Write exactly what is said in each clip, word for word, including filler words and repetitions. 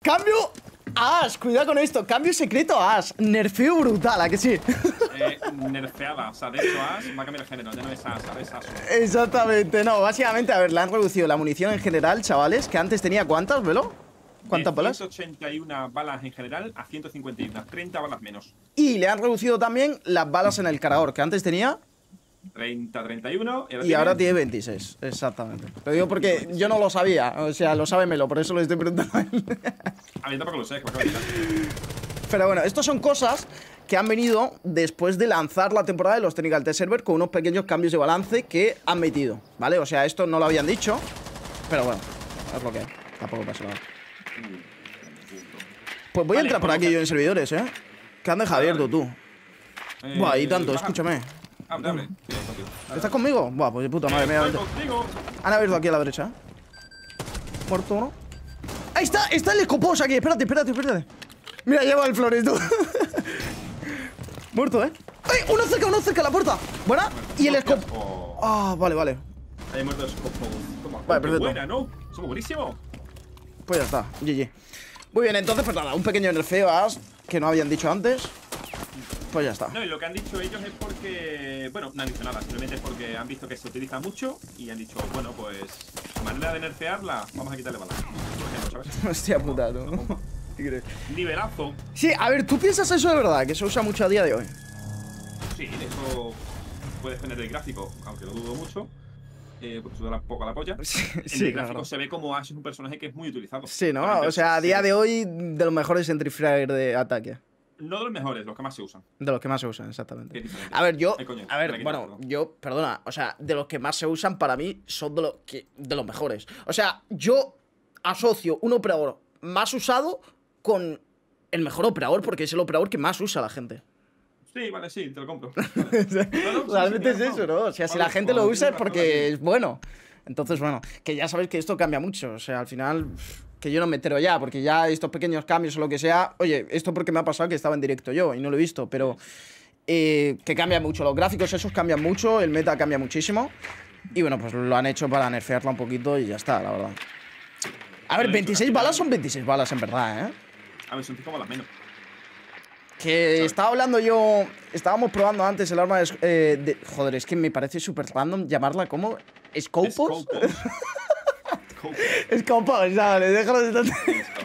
Cambio a Ash, cuidado con esto. Cambio secreto a Ash. Nerfeo brutal, ¿a que sí? Eh, nerfeada, o sea, de hecho Ash va a cambiar el género, ya no es Ash, ahora es Ash. Exactamente, no, básicamente, a ver, le han reducido la munición en general, chavales. Que antes tenía, ¿cuántas, Velo? ¿Cuántas de balas? ciento ochenta y una balas en general a ciento cincuenta y uno, treinta balas menos. Y le han reducido también las balas en el cargador, que antes tenía treinta, treinta y uno. Y ahora, y ahora tiene veintiséis, exactamente. Te digo porque veintiséis. Yo no lo sabía, o sea, lo sabe Melo, por eso lo estoy preguntando a él. A mí tampoco lo sé, que me acabo de decir. Pero bueno, estos son cosas que han venido después de lanzar la temporada de los Technical Test Server con unos pequeños cambios de balance que han metido, ¿vale? O sea, esto no lo habían dicho, pero bueno, es lo que hay. Tampoco pasa nada. Pues voy vale, a entrar por aquí yo en servidores, ¿eh? Que han dejado abierto tú. Eh, Buah, y tanto, baja. Escúchame. Abre, abre. ¿Estás conmigo? Buah, pues de puta madre mía. Han abierto aquí a la derecha, ¿eh? Muerto uno. ¡Ahí está! ¡Está el escopos aquí! Espérate, espérate, espérate. Mira, lleva el flores, tú. Muerto, ¿eh? ¡Ay! Uno cerca, uno cerca a la puerta. Buena. Y el escopo. Ah, vale, vale. Ahí muerto el escopo. Vale, perfecto. Buena, ¿no? Somos buenísimo. Pues ya está, G G. Muy bien, entonces, pues nada, un pequeño nerfeo a Ash que no habían dicho antes. Pues ya está. No, y lo que han dicho ellos es porque... Bueno, no han dicho nada, simplemente es porque han visto que se utiliza mucho y han dicho, bueno, pues... manera de nerfearla, vamos a quitarle balas. Por ejemplo, ¿sabes? Hostia puta, ¿no? Nivelazo. Sí, a ver, ¿tú piensas eso de verdad? Que se usa mucho a día de hoy. Sí, eso puede depender del gráfico, aunque lo dudo mucho. Eh, porque suda un poco a la polla. Sí, en sí, el gráfico claro. Se ve como Ash es un personaje que es muy utilizado. Sí, ¿no? O sea, a día de hoy, de los mejores entry frag de ataque. No de los mejores, los que más se usan. De los que más se usan, exactamente. A ver, yo, Ay, coño, a ver, quitar, bueno, perdón. yo, perdona, o sea, de los que más se usan para mí son de los que, de los mejores. O sea, yo asocio un operador más usado con el mejor operador porque es el operador que más usa la gente. Sí, vale, sí, te lo compro. Vale. No, no, realmente sí, es eso, ¿no? O sea, si la gente lo usa es porque es bueno. Entonces, bueno, que ya sabéis que esto cambia mucho. O sea, al final, que yo no me entero ya, porque ya estos pequeños cambios o lo que sea. Oye, esto porque me ha pasado que estaba en directo yo y no lo he visto, pero eh, que cambia mucho. Los gráficos esos cambian mucho, el meta cambia muchísimo. Y bueno, pues lo han hecho para nerfearla un poquito y ya está, la verdad. A ver, veintiséis balas son veintiséis balas en verdad, ¿eh? A ver, son cinco balas menos. Que ¿sabes? Estaba hablando yo. Estábamos probando antes el arma de, eh, de joder, es que me parece súper random llamarla como Scopos. Scopos, vale, déjalo de tanto.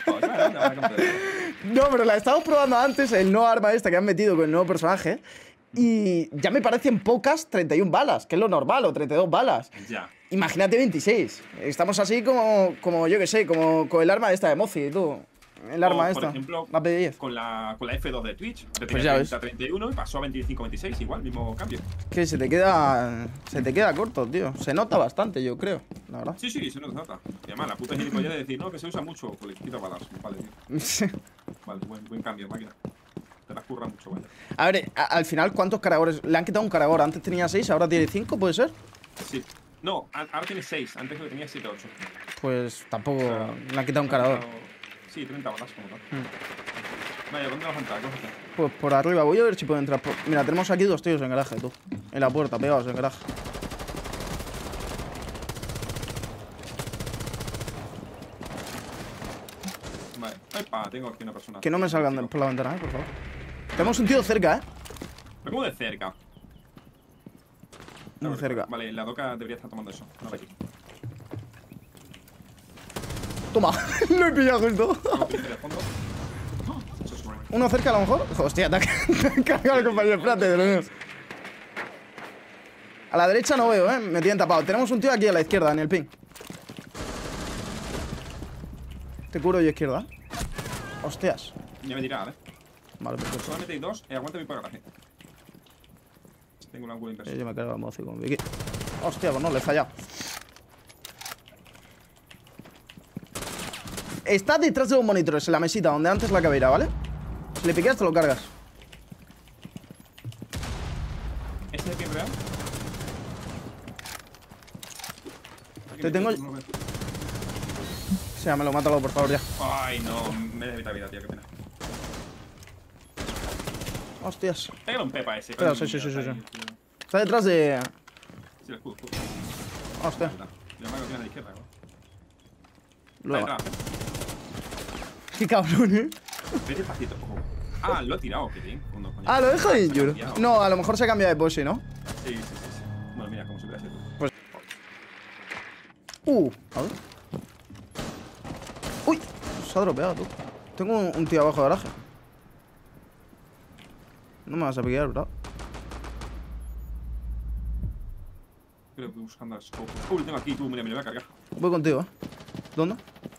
No, pero la estábamos probando antes, el nuevo arma esta que han metido con el nuevo personaje. Y ya me parecen pocas treinta y una balas, que es lo normal, o treinta y dos balas. Ya. Imagínate veintiséis. Estamos así como, como yo que sé, como con el arma esta de Mozi, tú. El arma o, esta, por ejemplo, la P diez. Con la, con la F dos de Twitch, que pues ya treinta, treinta y uno y pasó a veinticinco, veintiséis, igual, mismo cambio. Que se te queda. Se te queda corto, tío. Se nota bastante, yo creo, la verdad. Sí, sí, se nota. Y además, la puta gilipollas de decir, no, que se usa mucho, pues le quita balas. Vale, tío. Vale, buen, buen cambio, máquina. Te las curra mucho, vaya. A ver, a, al final, ¿cuántos cargadores? Le han quitado un cargador. Antes tenía seis, ahora tiene cinco, ¿puede ser? Sí. No, ahora tiene seis, antes que tenía siete, ocho. Pues tampoco. O sea, le han quitado un cargador. Sí, treinta balas como tal. Mm. Vaya, ¿dónde vas a entrar? Cógete. Pues por arriba, voy a ver si puedo entrar por... Mira, tenemos aquí dos tíos en garaje, tú. En la puerta, pegados en garaje. Vale, epa, tengo aquí una persona. Que no me salgan de, por la ventana, eh, por favor. Tenemos un tío cerca, eh. Pero como de cerca. Muy cerca. Vale, la doca debería estar tomando eso. No, aquí. Toma, lo he pillado justo. Uno cerca a lo mejor. Hostia, te ha cargado el compañero. Espérate, de los míos. A la derecha no veo, eh. Me tienen tapado. Tenemos un tío aquí a la izquierda, en el ping. Te curo yo izquierda. Hostias. Ya me dirá, ¿eh? Vale, perfecto. Solamente hay dos. Eh, aguántame por garaje. Tengo una buena impresión. Yo me cargo la mozo con Vicky. Hostia, pues no, le he fallado. Está detrás de los monitores, en la mesita, donde antes la cabera, ¿vale? Si le piqueas, te lo cargas. ¿Este es el pin real? Te tengo... O sea, me lo mátalo, por favor, ya. Ay, no, me he evitado vida, tío, qué pena. Hostias. Pégale un pepa a ese. Espera, sí, sí, sí, sí, sí. Está detrás de... Sí, el escudo, escudo. Hostia. Yo me hago que tiene a la izquierda, ¿no? Luego. Vale, Qué cabrón, ¿eh? Vete despacito. Ojo. Ah, lo ha tirado, qué bien. Cuando, coño, Ah, lo deja de se ha injure. cambiado. No, a lo mejor se ha cambiado de pose, ¿no? Sí, sí, sí, sí. Bueno, mira, como si hubiera sido tú. Pues... Uh, a ver. Uy, se ha dropeado, tú. Tengo un, un tío abajo de garaje. No me vas a pillar, bro. Creo que voy buscando el scope. Uy, lo tengo aquí, tú, mira, me lo voy a cargar. Voy contigo, ¿eh? ¿Dónde?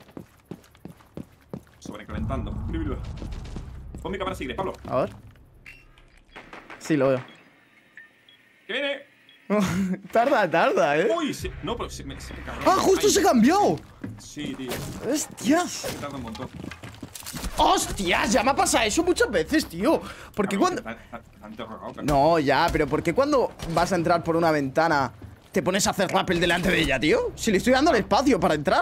Sobrecalentando. Mira, mira. Pon mi cámara si quieres, Pablo. A ver. Sí, lo veo. ¡Que viene! Tarda, tarda, ¿eh? ¡Uy! Se... No, pero se me, se me cabrón. ¡Ah, justo Ay. se cambió! Sí, tío. ¡Hostias! Se tarda un montón. ¡Hostias! Ya me ha pasado eso muchas veces, tío. Porque Cabrón, cuando... que tan- tan- tan terrorado, claro. No, ya, pero ¿por qué cuando vas a entrar por una ventana te pones a hacer rappel delante de ella, tío? Si le estoy dando el espacio para entrar.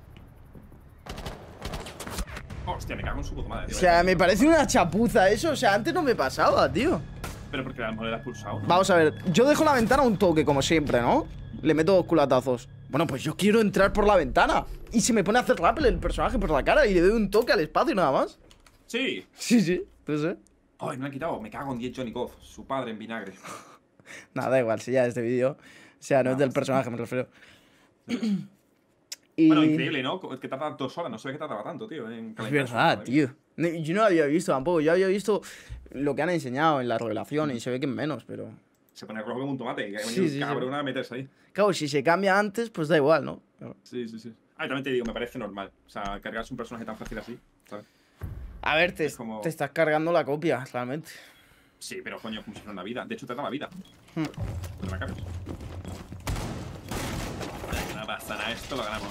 Hostia, me cago en su puta madre, tío. O sea, me parece una chapuza eso. O sea, antes no me pasaba, tío. Pero porque a lo mejor le has pulsado. Vamos a ver, yo dejo la ventana un toque, como siempre, ¿no? Le meto dos culatazos. Bueno, pues yo quiero entrar por la ventana. Y se me pone a hacer rappel el personaje por la cara y le doy un toque al espacio nada más. Sí. Sí, sí, no sé. Ay, me lo han quitado. Me cago en diez Johnny Goff, su padre en vinagre. Nada, da igual, si ya este vídeo. O sea, no es del personaje, me refiero. Y... Bueno, increíble, ¿no? Que tarda dos horas. No sé qué tardaba tanto, tío. En Es calentarse verdad, todavía. tío. No, yo no lo había visto tampoco. Yo había visto lo que han enseñado en las revelaciones y se ve que es menos, pero... Se pone rojo como un tomate. Que ha Sí, venido sí, un sí. cabrón a meterse ahí. Claro, si se cambia antes, pues da igual, ¿no? Sí, sí, sí. Ah, y también te digo, me parece normal. O sea, cargarse un personaje tan fácil así, ¿sabes? A ver, te, Es como- te estás cargando la copia, realmente. Sí, pero coño, como si fuera una vida. De hecho, te da la vida. Hmm. Te la cargas. No pasa nada, esto lo ganamos.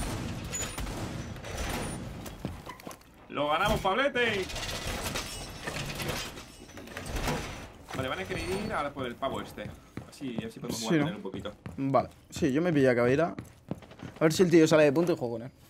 ¡Lo ganamos, Pablete! Vale, van a querer ir ahora por el pavo este. Así, así podemos jugar Sí, con ¿no? él un poquito. Vale, sí, yo me pillé a cabera. A ver si el tío sale de punto y juego con él.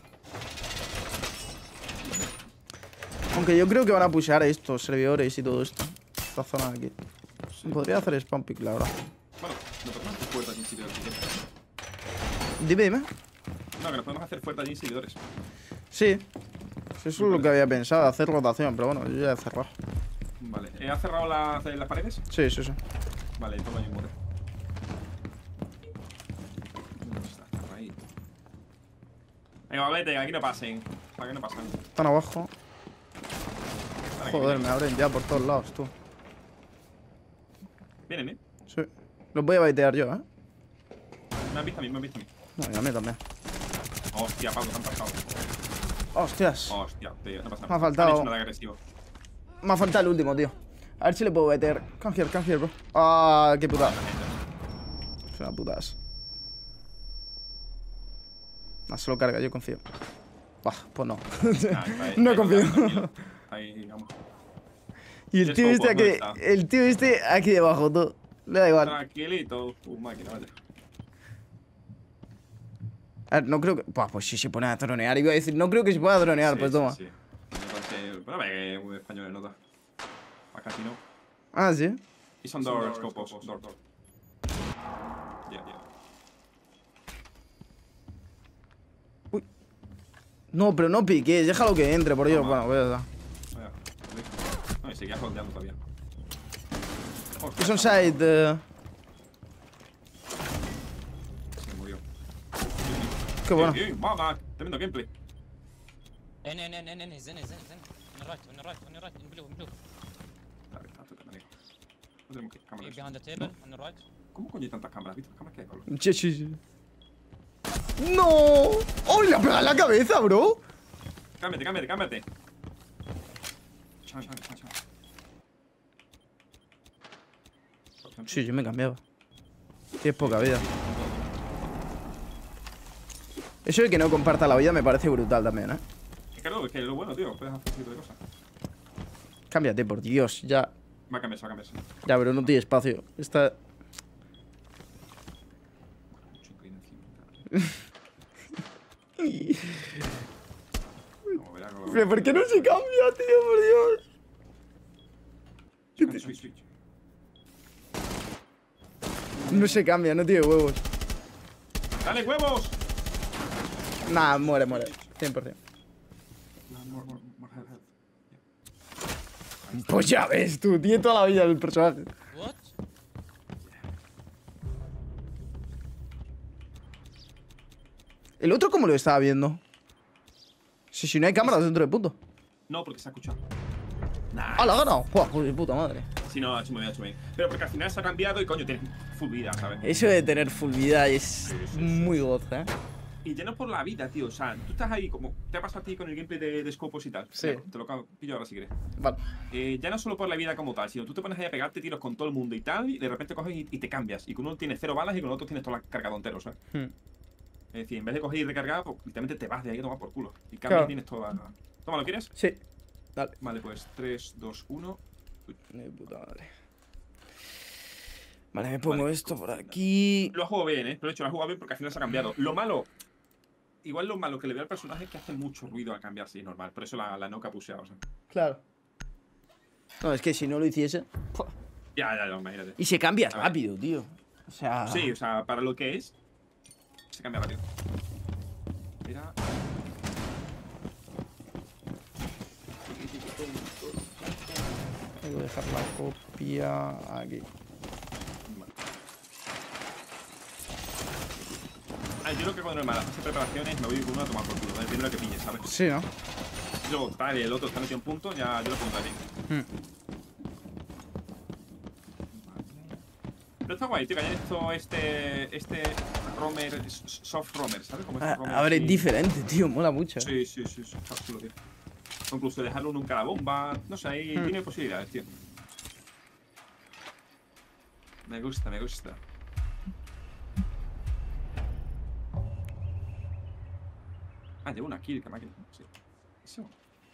Aunque yo creo que van a pushear estos servidores y todo esto. Esta zona de aquí. Podría hacer spam pick, la verdad. Bueno, nos podemos hacer fuerte allí en servidores. si quieres. Dime, dime. No, que nos podemos hacer fuerte allí en servidores. Sí. Eso es lo que había pensado, hacer rotación, pero bueno, yo ya he cerrado. Vale, ¿eh, ¿has cerrado la- las paredes? Sí, sí, sí. Vale, pongo ahí un muro. ¿Dónde está? Está ahí. Venga, Pablete, aquí no pasen. Para que no pasen. Están abajo. Para que Joder, me vienen. abren ya por todos lados, tú. Vienen, ¿eh? Sí. Los voy a baitear yo, ¿eh? Me han visto a mí, me han visto a mí. No, y a mí también. Hostia, Pablo, te han pasado. Hostias. Hostia, tío, no pasa nada. Me ha faltado- Han hecho nada agresivo. Me ha faltado el último, tío. A ver si le puedo meter. Come here, come here, bro. Ah, qué putada. Es una putas. No, se lo carga, yo confío. Bah, pues no. Ah, ahí, No ahí, confío. tranquilo. Ahí, vamos. Y el El tío este software aquí. no está. El tío este aquí debajo, tú. Le da igual. Tranquilito. Uh, máquina, vale. A ver, no creo que. Buah, pues si se pone a dronear. Iba a decir, no creo que se pueda dronear, Sí, pues sí, toma. sí. Entonces, pero ve que un español de nota. Acá sí no. Ah, sí. Y son dos copos. Door, door. Ya, ya. No, pero no piques, déjalo que entre, por Dios. Toma. Bueno, pues ya está. Vaya, listo. No, y seguía holdeando todavía. Hostia, Es un está- side. eh, Se murió. Qué bueno. Eh, eh, mamá, tremendo gameplay. In, in, in, in, in, he's in, he's in, he's in. On the right, on the right, on the right, in blue, in blue. Dale, está todo manico. No tenemos que He cámaras. behind the table, on the right. ¿Cómo coño hay tantas cámaras? ¿Viste las cámaras que hay, Pablo? Sí, sí, sí. ¡No! ¡Oh, le ha pegado en la cabeza, bro! Cámbiate, cámbiate, cámbiate. Chan, chan, chan, chan. Sí, yo me cambiaba. Tienes poca vida. Eso de que no comparta la vida me parece brutal también, ¿eh? Claro, es que es lo bueno, tío. Puedes hacer ese tipo de cosas. Cámbiate, por Dios. Ya, Va a cambiarse, va a cambiarse. ya, pero no tiene espacio. Está... Mucho inclinación. Como verá, como- Pero ¿por qué no se cambia, tío? Por Dios. Switch, switch, switch. No se cambia, no tiene huevos. ¡Dale, huevos! Nah, muere, muere. cien por cien. More, more, more health, health. Pues ya ves, tú, tiene toda la vida el personaje. What? ¿El otro cómo lo estaba viendo? Si, si no hay cámaras dentro de punto. No, porque se ha escuchado. ¡Ah, la ha ganado! ¡Joder, joder, puta madre! Si no, ha hecho muy bien, ha hecho muy bien. Pero porque al final se ha cambiado y coño, tienes full vida, ¿sabes? Eso de tener full vida es Sí, sí, sí, muy goza, ¿eh? Y ya no por la vida, tío. O sea, tú estás ahí como. ¿Te ha pasado a ti con el gameplay de, de Scopus y tal? Sí. Mira, te lo ca- pillo ahora si quieres. Vale. Eh, ya no solo por la vida como tal, sino tú te pones ahí a pegarte tiros con todo el mundo y tal, y de repente coges y, y te cambias. Y con uno tienes cero balas y con el otro tienes todo cargado entero, ¿sabes? Hmm. Es decir, en vez de coger y recargar, pues literalmente te vas de ahí a tomar por culo. Y cambias Claro. y tienes toda. Toma, ¿lo quieres? Sí. Dale. Vale, pues tres, dos, uno. De puta madre. Vale, me pongo Vale. esto por aquí. Lo ha jugado bien, ¿eh? Lo he hecho, lo ha jugado bien porque al final se ha cambiado. Lo malo. Igual lo malo que le veo al personaje es que hace mucho ruido al cambiarse, y es normal. Por eso la, la noca pusea, o sea. Claro. No, es que si no lo hiciese. Ya, ya, ya, imagínate. Y se cambia A ver. rápido, tío. O sea. Sí, o sea, para lo que es, se cambia rápido. Mira. Tengo que dejar la copia aquí. Vale. Ah, yo lo que cuando en la fase de preparaciones me voy con uno a tomar por culo, dependiendo de lo que pille, ¿sabes? Sí, ¿no? Luego, tal, y el otro está metido en punto, ya yo lo pongo ahí. Hmm. Pero está guay, tío, que hayan hecho este. Este. Romer. s- Soft Romer, ¿sabes? Como A, este romer a ver, es así. diferente, tío. Mola mucho. ¿eh? Sí, sí, sí, sí, está chulo, tío. O incluso dejarlo en un cara bomba. No sé, ahí Hmm. tiene posibilidades, tío. Me gusta, me gusta. Ah, llevo una kill, que máquina. Sí. Eso.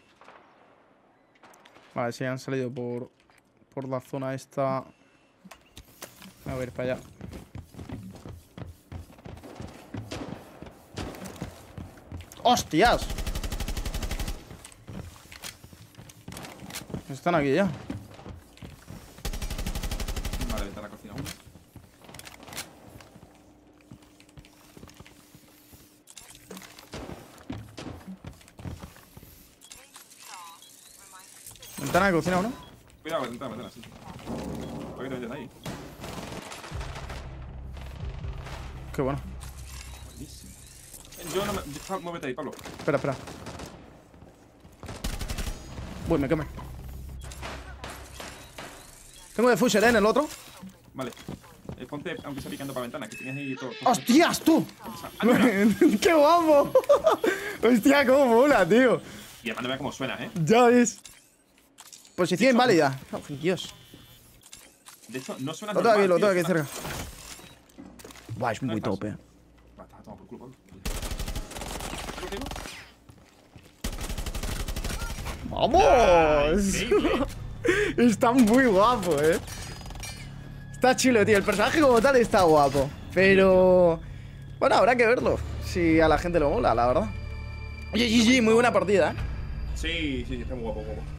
Vale, sí, han salido por, por la zona esta. A ver, para allá. ¡Hostias! Están aquí ya. Vale, vete a la cocina uno. Ventana de cocina uno. Cuidado, vete, vete, así. ¿Por qué te metes ahí? Qué bueno. Buenísimo. Yo no me. Yo, muévete ahí, Pablo. Espera, espera. Uy, me quemé. Tengo defuser, ¿eh? En el otro. Vale. Eh, ponte, aunque sea picando para ventana, que tienes ahí todo. todo- ¡Hostias, tú! Ah, no, no. ¡Qué guapo! Hostia, cómo mola, tío. Y además no vea cómo suena, ¿eh? Ya ves. Posición inválida. Oh, Dios. De hecho, no suena Lo tengo normal, aquí, lo tío, tengo aquí suena- cerca. Buah, es No muy hay paso. tope. Va, está tomado por culo, Pablo. ¿Lo tengo? ¡Vamos! Increíble. Está muy guapo, eh. Está chulo, tío. El personaje como tal está guapo. Pero... Bueno, habrá que verlo. Si a la gente lo mola, la verdad. Oye, G G, muy buena partida, eh. Sí, sí, está muy guapo, guapo.